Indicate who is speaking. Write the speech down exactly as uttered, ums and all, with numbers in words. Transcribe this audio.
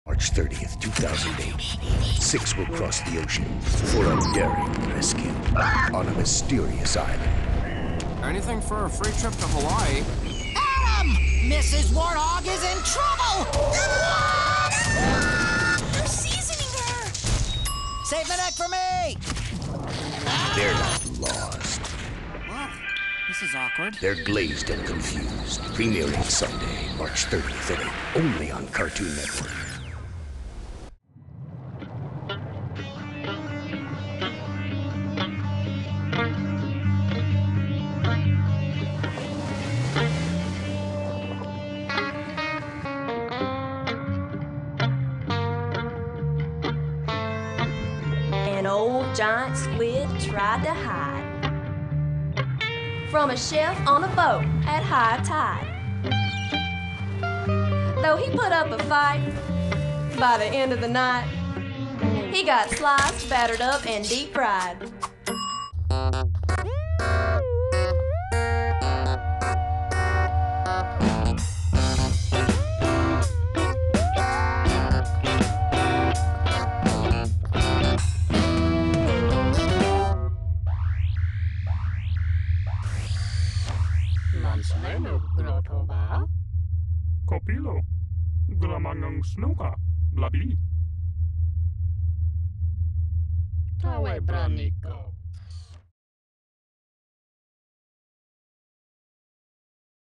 Speaker 1: March thirtieth, two thousand eight. Six will cross the ocean for a daring rescue on a mysterious island.
Speaker 2: Anything for a free trip to Hawaii.
Speaker 3: Adam! Missus Warthog is in trouble!
Speaker 4: They're seasoning her!
Speaker 3: Save the neck for me!
Speaker 1: They're not lost.
Speaker 3: Well, this is awkward.
Speaker 1: They're glazed and confused. Premiering Sunday, March thirtieth at eight. Only on Cartoon Network.
Speaker 5: An old giant squid tried to hide from a chef on a boat at high tide. Though he put up a fight, by the end of the night, he got sliced, battered up, and deep fried.
Speaker 6: Manslenu grotova. Kopilo. Gramangang snuka. Blabi. Tawe braniko.